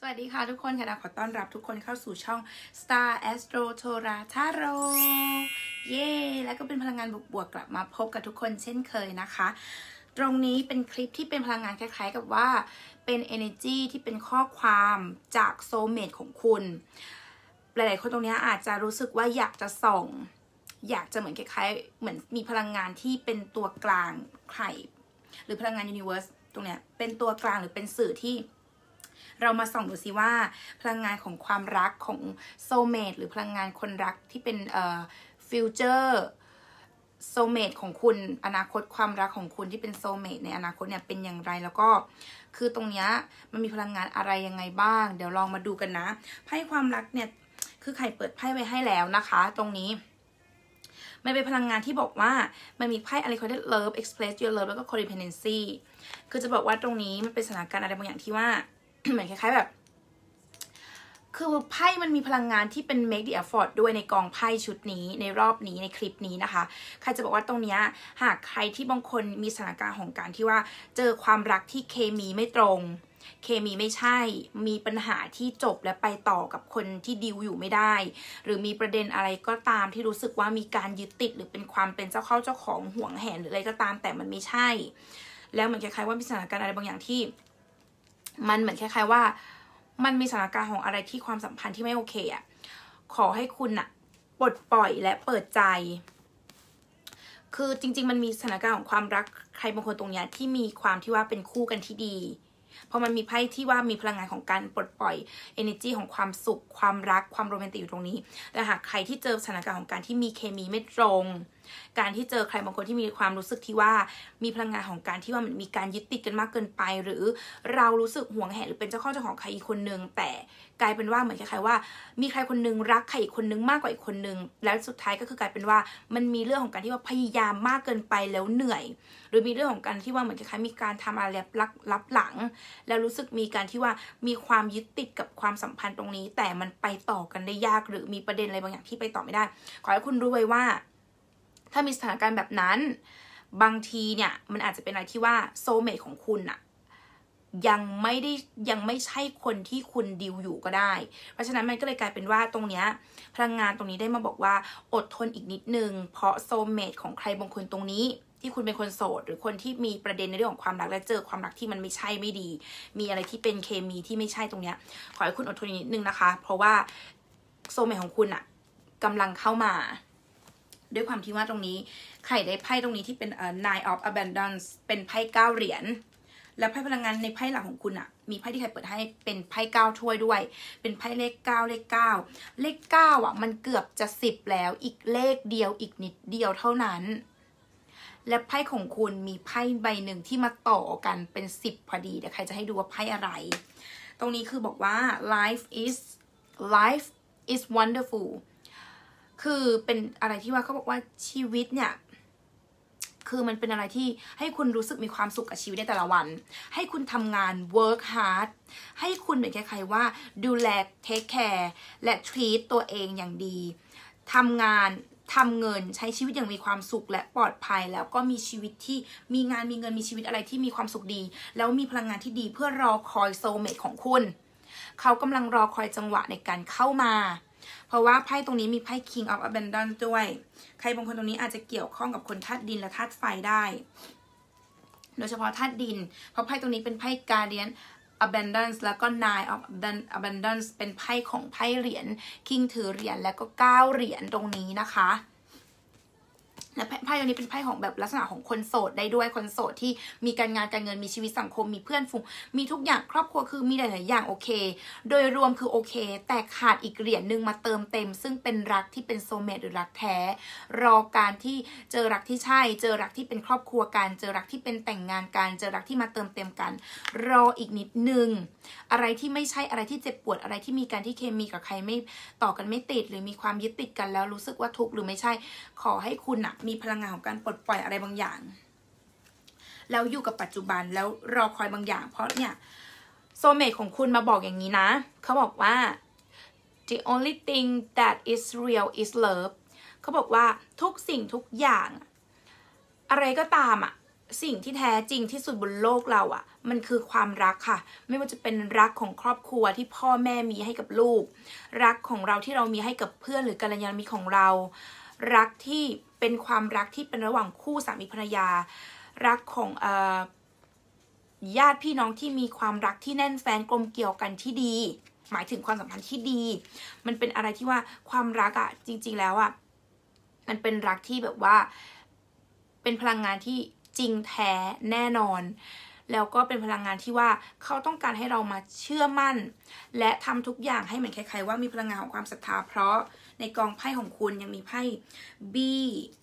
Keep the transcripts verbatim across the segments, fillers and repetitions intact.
สวัสดีค่ะทุกคนค่ะขอต้อนรับทุกคนเข้าสู่ช่อง Star Astro Tora Tarot เย้แล้วก็เป็นพลังงานบวกๆกลับมาพบกับทุกคนเช่นเคยนะคะตรงนี้เป็นคลิปที่เป็นพลังงานคล้ายๆกับว่าเป็น energy ที่เป็นข้อความจาก soulmate ของคุณหลายๆคนตรงนี้อาจจะรู้สึกว่าอยากจะส่องอยากจะเหมือนคล้ายๆเหมือนมีพลังงานที่เป็นตัวกลางใครหรือพลังงาน universe ตรงเนี้ยเป็นตัวกลางหรือเป็นสื่อที่เรามาส่องดูซิว่าพลังงานของความรักของโซลเมทหรือพลังงานคนรักที่เป็นเอ่อฟิวเจอร์โซลเมทของคุณอนาคตความรักของคุณที่เป็นโซลเมทในอนาคตเนี่ยเป็นอย่างไรแล้วก็คือตรงเนี้ยมันมีพลังงานอะไรยังไงบ้างเดี๋ยวลองมาดูกันนะไพ่ความรักเนี่ยคือใครเปิดไพ่ไว้ให้แล้วนะคะตรงนี้มันเป็นพลังงานที่บอกว่ามันมีไพ่ Unrequited Love Express Your Love แล้วก็ Codependency คือจะบอกว่าตรงนี้มันเป็นสถานการณ์อะไรบางอย่างที่ว่า เหมือนคล้ายๆแบบคือไพ่มันมีพลังงานที่เป็น make the effort ด้วยในกองไพ่ชุดนี้ในรอบนี้ในคลิปนี้นะคะใครจะบอกว่าตรงนี้หากใครที่บางคนมีสถานการณ์ของการที่ว่าเจอความรักที่เคมีไม่ตรงเคมีไม่ใช่มีปัญหาที่จบและไปต่อกับคนที่ดิวอยู่ไม่ได้หรือมีประเด็นอะไรก็ตามที่รู้สึกว่ามีการยึดติดหรือเป็นความเป็นเจ้าเข้าเจ้าของห่วงแหนหรืออะไรก็ตามแต่มันไม่ใช่แล้วเหมือนคล้ายๆว่ามีสถานการณ์อะไรบางอย่างที่มันเหมือนคล้ายๆว่ามันมีสถานการณ์ของอะไรที่ความสัมพันธ์ที่ไม่โอเคอ่ะขอให้คุณอ่ะปลดปล่อยและเปิดใจคือจริงๆมันมีสถานการณ์ของความรักใครบางคนตรงเนี้ยที่มีความที่ว่าเป็นคู่กันที่ดีเพราะมันมีไพ่ที่ว่ามีพลังงานของการปลดปล่อย energy ของความสุขความรักความโรแมนติกอยู่ตรงนี้แต่หากใครที่เจอสถานการณ์ของการที่มีเคมีไม่ตรงการที่เจอใครบางคนที่มีความรู้สึกที่ว่ามีพลังงานของการที่ว่ามันมีการยึดติดกันมากเกินไปหรือเรารู้สึกหวงแหนหรือเป็นเจ้าข้อเจ้าของใครอีกคนนึงแต่กลายเป็นว่าเหมือนคล้ายๆว่ามีใครคนนึงรักใครอีกคนนึงมากกว่าอีกคนนึงแล้วสุดท้ายก็คือกลายเป็นว่ามันมีเรื่องของการที่ว่าพยายามมากเกินไปแล้วเหนื่อยหรือมีเรื่องของการที่ว่าเหมือนคล้ายๆมีการทำอะไรลับลับหลังแล้วรู้สึกมีการที่ว่ามีความยึดติดกับความสัมพันธ์ตรงนี้แต่มันไปต่อกันได้ยากหรือมีประเด็นอะไรบางอย่างที่ไปต่อไม่ได้ขอให้คุณรู้ไว้ว่าถ้ามีสถานการณ์แบบนั้นบางทีเนี่ยมันอาจจะเป็นอะไรที่ว่าโซลเมทของคุณอะยังไม่ได้ยังไม่ใช่คนที่คุณดิวอยู่ก็ได้เพราะฉะนั้นมันก็เลยกลายเป็นว่าตรงเนี้ยพลังงานตรงนี้ได้มาบอกว่าอดทนอีกนิดนึงเพราะโซลเมทของใครบางคนตรงนี้ที่คุณเป็นคนโสดหรือคนที่มีประเด็นในเรื่องของความรักและเจอความรักที่มันไม่ใช่ไม่ดีมีอะไรที่เป็นเคมีที่ไม่ใช่ตรงเนี้ยขอให้คุณอดทนนิดนึงนะคะเพราะว่าโซลเมทของคุณอะกำลังเข้ามาด้วยความที่ว่าตรงนี้ใครได้ไพ่ตรงนี้ที่เป็น uh, Nine of Abundance เป็นไพ่เก้าเหรียญแล้วไพ่พลังงานในไพ่หลักของคุณอะมีไพ่ที่ใครเปิดให้เป็นไพ่เก้าถ้วยด้วยเป็นไพ่เลขเก้าเลขเก้าเลขเก้าอะมันเกือบจะสิบแล้วอีกเลขเดียวอีกนิดเดียวเท่านั้นและไพ่ของคุณมีไพ่ใบหนึ่งที่มาต่อกันเป็นสิบพอดีเดี๋ยวใครจะให้ดูว่าไพ่อะไรตรงนี้คือบอกว่า life is life is wonderfulคือเป็นอะไรที่ว่าเขาบอกว่าชีวิตเนี่ยคือมันเป็นอะไรที่ให้คุณรู้สึกมีความสุขกับชีวิตในแต่ละวันให้คุณทำงาน work hard ให้คุณเหมือนคล้ายๆว่าดูแล take care และ treat ตัวเองอย่างดีทำงานทำเงินใช้ชีวิตอย่างมีความสุขและปลอดภัยแล้วก็มีชีวิตที่มีงานมีเงินมีชีวิตอะไรที่มีความสุขดีแล้วมีพลังงานที่ดีเพื่อรอคอยโซลเมทของคุณเขากำลังรอคอยจังหวะในการเข้ามาเพราะว่าไพ่ตรงนี้มีไพ่ King of Abundance ด้วยใครบางคนตรงนี้อาจจะเกี่ยวข้องกับคนธาตุดินและธาตุไฟได้โดยเฉพาะธาตุดินเพราะไพ่ตรงนี้เป็นไพ่ Guardian Abundance แล้วก็ Nine of Abundance เป็นไพ่ของไพ่เหรียญ King ถือเหรียญแล้วก็เก้าเหรียญตรงนี้นะคะและไพ่ตัวนี้เป็นไพ่ของแบบลักษณะของคนโสดได้ด้วยคนโสดที่มีการงานการเงินมีชีวิตสังคมมีเพื่อนฝูงมีทุกอย่างครอบครัวคือมีหลายๆอย่างโอเคโดยรวมคือโอเคแต่ขาดอีกเหรียญหนึ่งมาเติมเต็มซึ่งเป็นรักที่เป็นโซลเมทหรือรักแท้รอการที่เจอรักที่ใช่เจอรักที่เป็นครอบครัวกันเจอรักที่เป็นแต่งงานกันเจอรักที่มาเติมเต็มกันรออีกนิดนึงอะไรที่ไม่ใช่อะไรที่เจ็บปวดอะไรที่มีการที่เคมีกับใครไม่ต่อกันไม่ติดหรือมีความยึดติดกันแล้วรู้สึกว่าทุกข์หรือไม่ใช่ขอให้คุณอะมีพลังงานของการปลดปล่อยอะไรบางอย่างแล้วอยู่กับปัจจุบันแล้วรอคอยบางอย่างเพราะเนี่ยโซลเมทของคุณมาบอกอย่างนี้นะเขาบอกว่า the only thing that is real is love เขาบอกว่าทุกสิ่งทุกอย่างอะไรก็ตามอะสิ่งที่แท้จริงที่สุดบนโลกเราอ่ะมันคือความรักค่ะไม่ว่าจะเป็นรักของครอบครัวที่พ่อแม่มีให้กับลูกรักของเราที่เรามีให้กับเพื่อนหรือกัลยาณมิตรของเรารักที่เป็นความรักที่เป็นระหว่างคู่สามีภรรยารักของเอ่อญาติพี่น้องที่มีความรักที่แน่นแฟ้นกลมเกลี่ยวกันที่ดีหมายถึงความสัมพันธ์ที่ดีมันเป็นอะไรที่ว่าความรักอ่ะจริงๆแล้วอ่ะมันเป็นรักที่แบบว่าเป็นพลังงานที่จริงแท้แน่นอนแล้วก็เป็นพลังงานที่ว่าเขาต้องการให้เรามาเชื่อมั่นและทำทุกอย่างให้เหมือนใครๆว่ามีพลังงานของความศรัทธาเพราะในกองไพ่ของคุณยังมีไพ่ be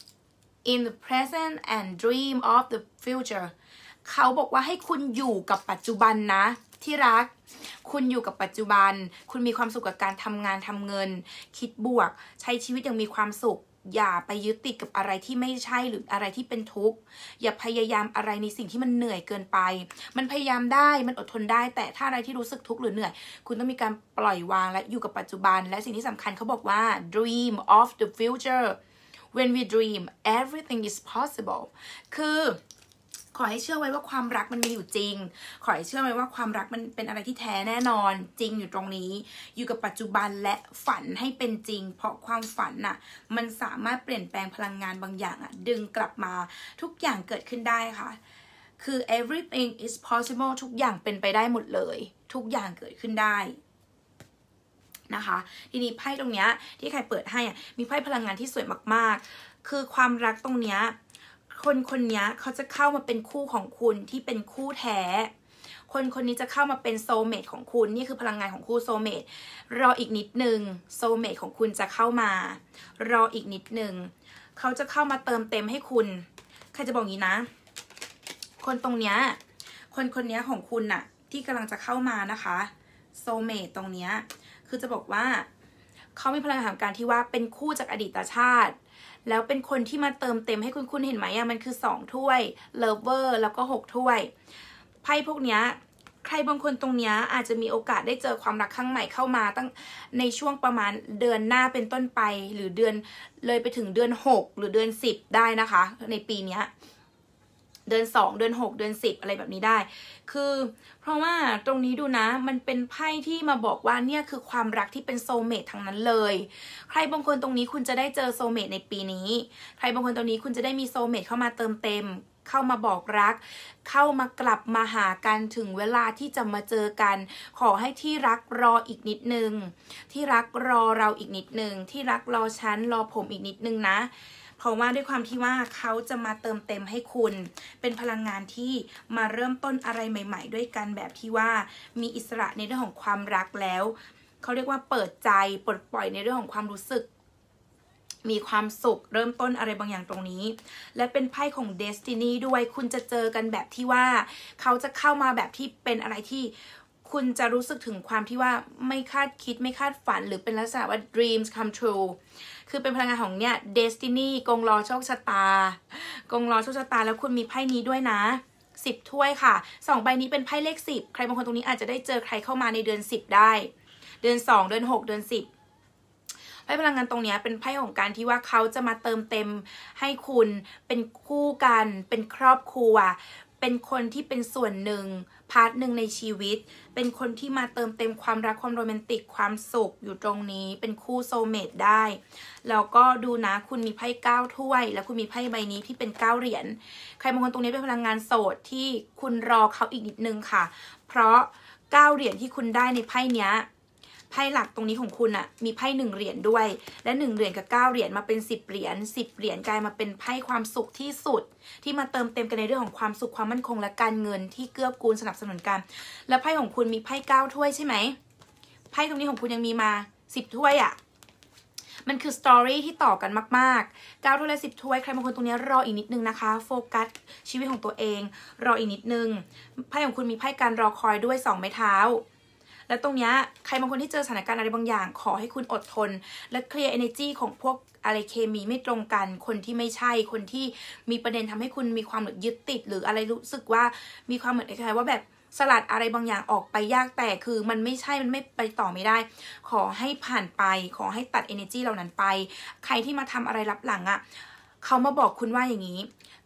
in the present and dream of the future เขาบอกว่าให้คุณอยู่กับปัจจุบันนะที่รักคุณอยู่กับปัจจุบันคุณมีความสุขกับการทำงานทำเงินคิดบวกใช้ชีวิตอย่างมีความสุขอย่าไปยึดติดกับอะไรที่ไม่ใช่หรืออะไรที่เป็นทุกข์อย่าพยายามอะไรในสิ่งที่มันเหนื่อยเกินไปมันพยายามได้มันอดทนได้แต่ถ้าอะไรที่รู้สึกทุกข์หรือเหนื่อยคุณต้องมีการปล่อยวางและอยู่กับปัจจุบันและสิ่งที่สำคัญเขาบอกว่า dream of the future when we dream everything is possible คือขอให้เชื่อไว้ว่าความรักมันมีอยู่จริงขอให้เชื่อไว้ว่าความรักมันเป็นอะไรที่แท้แน่นอนจริงอยู่ตรงนี้อยู่กับปัจจุบันและฝันให้เป็นจริงเพราะความฝันน่ะมันสามารถเปลี่ยนแปลงพลังงานบางอย่างอ่ะดึงกลับมาทุกอย่างเกิดขึ้นได้ค่ะคือ everything is possible ทุกอย่างเป็นไปได้หมดเลยทุกอย่างเกิดขึ้นได้นะคะทีนี้ไพ่ตรงเนี้ยที่ใครเปิดให้อ่ะมีไพ่พลังงานที่สวยมากๆคือความรักตรงเนี้ยคนคนนี้เขาจะเข้ามาเป็นคู่ของคุณที่เป็นคู่แท้คนคนนี้จะเข้ามาเป็นโซลเมตของคุณนี่คือพลังงานของคู่โซลเมตรออีกนิดนึงโซลเมตของคุณจะเข้ามารออีกนิดนึงเขาจะเข้ามาเติมเต็มให้คุณใครจะบอกงี้นะคนตรงเนี้ยคนคนนี้ของคุณน่ะที่กำลังจะเข้ามานะคะโซลเมตตรงเนี้ยคือจะบอกว่าเขามีพลังงานของการที่ว่าเป็นคู่จากอดีตชาติแล้วเป็นคนที่มาเติมเต็มให้คุณคุณเห็นไหมอะมันคือสองถ้วยเลิฟเวอร์แล้วก็หกถ้วยไพ่พวกเนี้ยใครบางคนตรงเนี้ยอาจจะมีโอกาสได้เจอความรักครั้งใหม่เข้ามาตั้งในช่วงประมาณเดือนหน้าเป็นต้นไปหรือเดือนเลยไปถึงเดือนหกหรือเดือนสิบได้นะคะในปีเนี้ยเดือนสองเดือนหกเดือนสิบอะไรแบบนี้ได้คือเพราะว่าตรงนี้ดูนะมันเป็นไพ่ที่มาบอกว่าเนี่ยคือความรักที่เป็นโซลเมททั้งนั้นเลยใครบางคนตรงนี้คุณจะได้เจอโซลเมทในปีนี้ใครบางคนตรงนี้คุณจะได้มีโซลเมทเข้ามาเติมเต็มเข้ามาบอกรักเข้ามากลับมาหากันถึงเวลาที่จะมาเจอกันขอให้ที่รักรออีกนิดนึงที่รักรอเราอีกนิดนึงที่รักรอฉันรอผมอีกนิดนึงนะเพราะว่าด้วยความที่ว่าเขาจะมาเติมเต็มให้คุณเป็นพลังงานที่มาเริ่มต้นอะไรใหม่ๆด้วยกันแบบที่ว่ามีอิสระในเรื่องของความรักแล้วเขาเรียกว่าเปิดใจปลดปล่อยในเรื่องของความรู้สึกมีความสุขเริ่มต้นอะไรบางอย่างตรงนี้และเป็นไพ่ของ Destiny ด้วยคุณจะเจอกันแบบที่ว่าเขาจะเข้ามาแบบที่เป็นอะไรที่คุณจะรู้สึกถึงความที่ว่าไม่คาดคิดไม่คาดฝันหรือเป็นลักษณะว่า dreams come true คือเป็นพลังงานของเนี่ย Destiny กงล้อโชคชะตากงล้อโชคชะตาแล้วคุณมีไพ่นี้ด้วยนะสิบถ้วยค่ะสองใบนี้เป็นไพ่เลขสิบใครบางคนตรงนี้อาจจะได้เจอใครเข้ามาในเดือนสิบได้เดือนสองเดือนหกเดือนสิบไพ่พลังงานตรงนี้เป็นไพ่ของการที่ว่าเขาจะมาเติมเต็มให้คุณเป็นคู่กันเป็นครอบครัวเป็นคนที่เป็นส่วนหนึ่งพาร์ทหนึ่งในชีวิตเป็นคนที่มาเติมเต็มความรักความโรแมนติกความสุขอยู่ตรงนี้เป็นคู่โซลเมตได้แล้วก็ดูนะคุณมีไพ่เก้าถ้วยแล้วคุณมีไพ่ใบนี้ที่เป็นเก้าเหรียญใครบางคนตรงนี้เป็นพลังงานโสดที่คุณรอเขาอีกนิดนึงค่ะเพราะเก้าเหรียญที่คุณได้ในไพ่เนี้ยไพ่หลักตรงนี้ของคุณอะมีไพ่หนึ่งเหรียญด้วยและหนึ่งเหรียญกับเก้าเหรียญมาเป็นสิบเหรียญสิบเหรียญกลายมาเป็นไพ่ความสุขที่สุดที่มาเติมเต็มกันในเรื่องของความสุขความมั่นคงและการเงินที่เกื้อกูลสนับสนุนกันและไพ่ของคุณมีไพ่เก้าถ้วยใช่ไหมไพ่ตรงนี้ของคุณยังมีมาสิบถ้วยอะมันคือสตอรี่ที่ต่อกันมากๆเก้าถ้วยและสิบถ้วยใครบางคนตรงนี้รออีกนิดนึงนะคะโฟกัสชีวิตของตัวเองรออีกนิดนึงไพ่ของคุณมีไพ่การรอคอยด้วยสองไม้เท้าและตรงนี้ใครบางคนที่เจอสถานการณ์อะไรบางอย่างขอให้คุณอดทนและเคลียร์ energy ของพวกอะไรเคมีไม่ตรงกันคนที่ไม่ใช่คนที่มีประเด็นทำให้คุณมีความยึดติดหรืออะไรรู้สึกว่ามีความเหมือนคล้ายๆว่าแบบสลัดอะไรบางอย่างออกไปยากแต่คือมันไม่ใช่มันไม่ไปต่อไม่ได้ขอให้ผ่านไปขอให้ตัด energy เหล่านั้นไปใครที่มาทำอะไรลับหลังอ่ะเขามาบอกคุณว่าอย่างนี้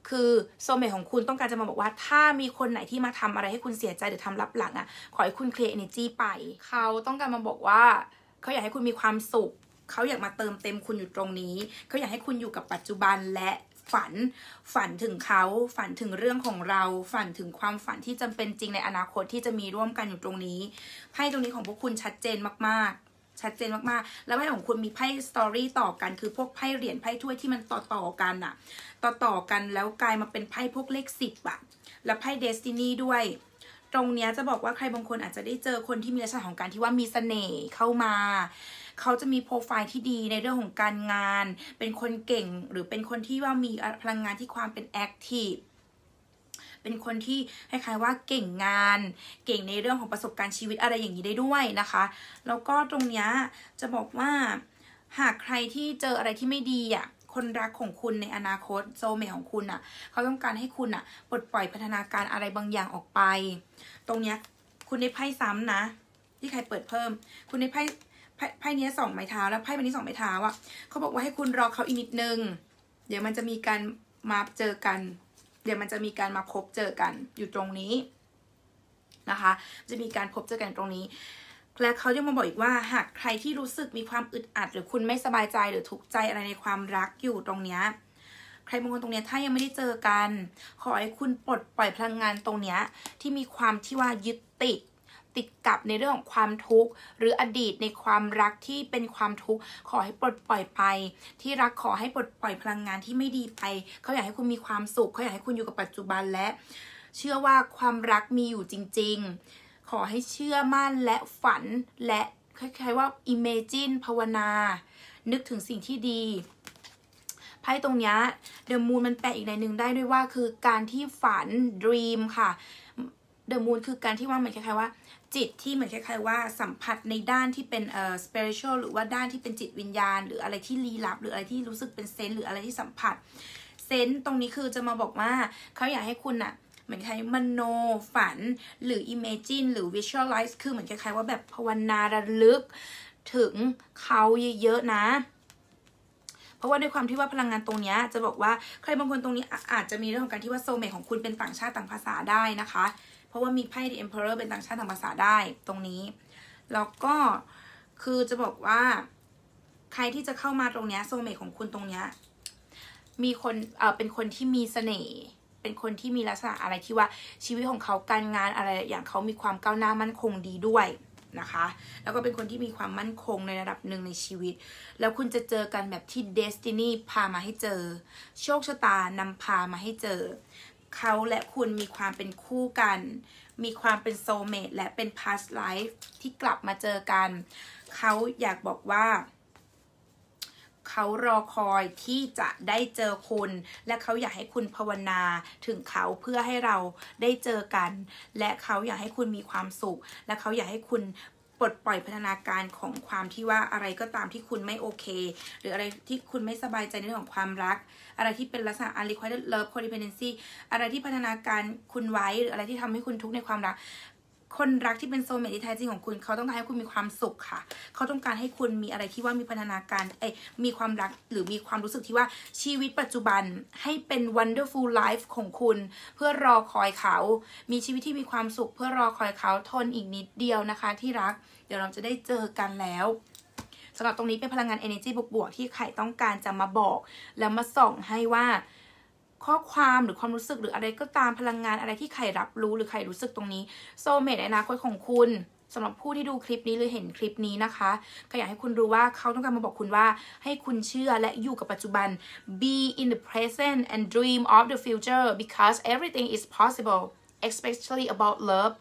คือโซลเมทของคุณต้องการจะมาบอกว่าถ้ามีคนไหนที่มาทำอะไรให้คุณเสียใจหรือทำลับหลังอ่ะขอให้คุณเคลียร์ energy ไปเขาต้องการมาบอกว่าเขาอยากให้คุณมีความสุขเขาอยากมาเติมเต็มคุณอยู่ตรงนี้เขาอยากให้คุณอยู่กับปัจจุบันและฝันฝันถึงเขาฝันถึงเรื่องของเราฝันถึงความฝันที่จำเป็นจริงในอนาคตที่จะมีร่วมกันอยู่ตรงนี้ไพ่ตรงนี้ของพวกคุณชัดเจนมากๆชัดเจนมากๆแล้วไพ่ของคุณมีไพ่สตอรี่ต่อกันคือพวกไพ่เหรียญไพ่ถ้วยที่มันต่อต่อกันอะต่อต่อกันแล้วกลายมาเป็นไพ่พวกเลขสิบอะแล้วไพ่เดสตินีด้วยตรงเนี้ยจะบอกว่าใครบางคนอาจจะได้เจอคนที่มีลักษณะของการที่ว่ามีเสน่ห์เข้ามาเขาจะมีโปรไฟล์ที่ดีในเรื่องของการงานเป็นคนเก่งหรือเป็นคนที่ว่ามีพลังงานที่ความเป็นแอคทีฟเป็นคนที่คล้ายๆว่าเก่งงานเก่งในเรื่องของประสบการณ์ชีวิตอะไรอย่างนี้ได้ด้วยนะคะแล้วก็ตรงเนี้ยจะบอกว่าหากใครที่เจออะไรที่ไม่ดีอ่ะคนรักของคุณในอนาคตโซลเมทของคุณอ่ะเขาต้องการให้คุณอ่ะปลดปล่อยพัฒนาการอะไรบางอย่างออกไปตรงเนี้ยคุณได้ไพ่ซ้ำนะที่ใครเปิดเพิ่มคุณได้ไพ่ไพ่นี้สองไม้เท้าแล้วไพ่ใบนี้สองไม้เท้าอ่ะเขาบอกว่าให้คุณรอเขาอีกนิดนึงเดี๋ยวมันจะมีการมาเจอกันเดี๋ยวมันจะมีการมาพบเจอกันอยู่ตรงนี้นะคะจะมีการพบเจอกันตรงนี้และเขาจะมาบอกอีกว่าหากใครที่รู้สึกมีความอึดอัดหรือคุณไม่สบายใจหรือทุกข์ใจอะไรในความรักอยู่ตรงเนี้ยใครบางคนตรงเนี้ยถ้ายังไม่ได้เจอกันขอให้คุณปลดปล่อยพลังงานตรงเนี้ยที่มีความที่ว่ายึดติดติดกับในเรื่องของความทุกข์หรืออดีตในความรักที่เป็นความทุกข์ขอให้ปลดปล่อยไปที่รักขอให้ปลดปล่อยพลังงานที่ไม่ดีไปเขาอยากให้คุณมีความสุขเขาอยากให้คุณอยู่กับปัจจุบันและเชื่อว่าความรักมีอยู่จริงๆขอให้เชื่อมั่นและฝันและคล้ายๆว่า imagine ภาวนานึกถึงสิ่งที่ดีไพ่ตรงนี้เดอะมูนมันแปลอีกในหนึ่งได้ด้วยว่าคือการที่ฝัน dream ค่ะเดอะมูนคือการที่ว่าเหมือนคล้ายๆว่าจิตที่เหมือนคล้ายๆว่าสัมผัสในด้านที่เป็นเอ่อ spiritual หรือว่าด้านที่เป็นจิตวิญญาณหรืออะไรที่ลี้ลับหรืออะไรที่รู้สึกเป็นเซนส์หรืออะไรที่สัมผัสเซนส์ตรงนี้คือจะมาบอกว่าเขาอยากให้คุณอะเหมือนคล้ายมโนฝันหรือ imagine หรือ visualize คือเหมือนคล้ายๆว่าแบบภาวนาระลึกถึงเขาเยอะๆนะเพราะว่าด้วยความที่ว่าพลังงานตรงนี้จะบอกว่าใครบางคนตรงนี้อาจจะมีเรื่องของการที่ว่าโซลเมทของคุณเป็นต่างชาติต่างภาษาได้นะคะเพราะว่ามีไพ่ The Emperor เป็นต่างชาติต่างภาษาได้ตรงนี้แล้วก็คือจะบอกว่าใครที่จะเข้ามาตรงนี้โซลเมทของคุณตรงนี้มีคนเอ่อเป็นคนที่มีเสน่ห์เป็นคนที่มีลักษณะอะไรที่ว่าชีวิตของเขาการงานอะไรอย่างเขามีความก้าวหน้ามั่นคงดีด้วยนะคะแล้วก็เป็นคนที่มีความมั่นคงในระดับหนึ่งในชีวิตแล้วคุณจะเจอกันแบบที่ Destiny พามาให้เจอโชคชะตานำพามาให้เจอเขาและคุณมีความเป็นคู่กันมีความเป็นโซลเมทและเป็น past life ที่กลับมาเจอกันเขาอยากบอกว่าเขารอคอยที่จะได้เจอคุณและเขาอยากให้คุณภาวนาถึงเขาเพื่อให้เราได้เจอกันและเขาอยากให้คุณมีความสุขและเขาอยากให้คุณปลดปล่อยพัฒนาการของความที่ว่าอะไรก็ตามที่คุณไม่โอเคหรืออะไรที่คุณไม่สบายใจในเรื่องของความรักอะไรที่เป็นลักษณะ unrequited love codependency อะไรที่พัฒนาการคุณไว้หรืออะไรที่ทำให้คุณทุกข์ในความรักคนรักที่เป็นโซลเมทที่แท้จริงของคุณเขาต้องการให้คุณมีความสุขค่ะเขาต้องการให้คุณมีอะไรที่ว่ามีพัฒนาการเอ้ยมีความรักหรือมีความรู้สึกที่ว่าชีวิตปัจจุบันให้เป็น wonderful life ของคุณเพื่อรอคอยเขามีชีวิตที่มีความสุขเพื่อรอคอยเขาทนอีกนิดเดียวนะคะที่รักเดี๋ยวเราจะได้เจอกันแล้วสำหรับตรงนี้เป็นพลังงาน energy บวกๆที่ใครต้องการจะมาบอกแล้วมาส่องให้ว่าข้อความหรือความรู้สึกหรืออะไรก็ตามพลังงานอะไรที่ใครรับรู้หรือใครรู้สึกตรงนี้โซลเมทในอนาคตของคุณสำหรับผู้ที่ดูคลิปนี้หรือเห็นคลิปนี้นะคะก็อยากให้คุณรู้ว่าเขาต้องการมาบอกคุณว่าให้คุณเชื่อและอยู่กับปัจจุบัน be in the present and dream of the future because everything is possible especially about love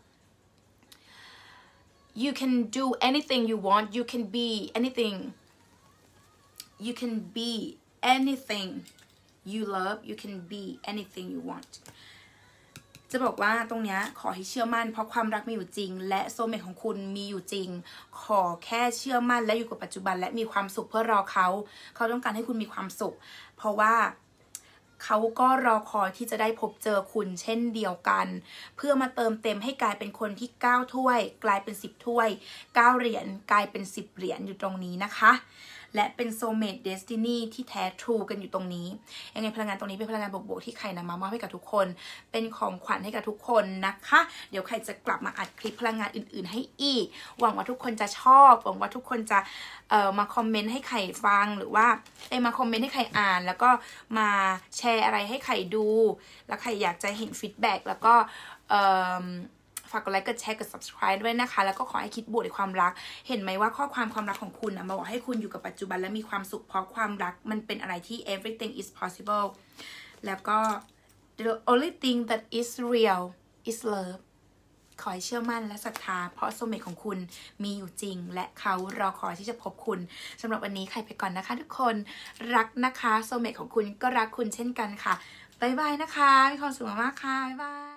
you can do anything you want you can be anything you can be anything you love you can be anything you want จะบอกว่าตรงนี้ขอให้เชื่อมั่นเพราะความรักมีอยู่จริงและโซลเมทของคุณมีอยู่จริงขอแค่เชื่อมั่นและอยู่กับปัจจุบันและมีความสุขเพื่อรอเขาเขาต้องการให้คุณมีความสุขเพราะว่าเขาก็รอคอยที่จะได้พบเจอคุณเช่นเดียวกันเพื่อมาเติมเต็มให้กลายเป็นคนที่เก้าถ้วยกลายเป็นสิบถ้วยเก้าเหรียญกลายเป็นสิบเหรียญอยู่ตรงนี้นะคะและเป็นโซลเมตเดสตินีที่แท้ทรูกันอยู่ตรงนี้ยังไงพลังงานตรงนี้เป็นพลังงานบวกๆที่ไข่นำมามอบให้กับทุกคนเป็นของขวัญให้กับทุกคนนะคะเดี๋ยวไข่จะกลับมาอัดคลิปพลังงานอื่นๆให้อีกหวังว่าทุกคนจะชอบหวังว่าทุกคนจะเอ่อมาคอมเมนต์ให้ไข่ฟังหรือว่าเอ้มาคอมเมนต์ให้ไข่อ่านแล้วก็มาแชร์อะไรให้ไข่ดูแล้วไข่อยากจะเห็นฟีดแบ็กแล้วก็เอ่อฝากกดไลค์กดแชร์กด subscribe ด้วยนะคะแล้วก็ขอให้คิดบวกในความรักเห็นไหมว่าข้อความความรักของคุณนะมาบอกให้คุณอยู่กับปัจจุบันและมีความสุขเพราะความรักมันเป็นอะไรที่ everything is possible แล้วก็ the only thing that is real is love ขอให้เชื่อมั่นและศรัทธาเพราะโซลเมตของคุณมีอยู่จริงและเขารอคอยที่จะพบคุณสำหรับวันนี้ใครไปก่อนนะคะทุกคนรักนะคะโซลเมตของคุณก็รักคุณเช่นกันค่ะบ๊ายบายนะคะมีความสุขมากๆค่ะบ๊ายบาย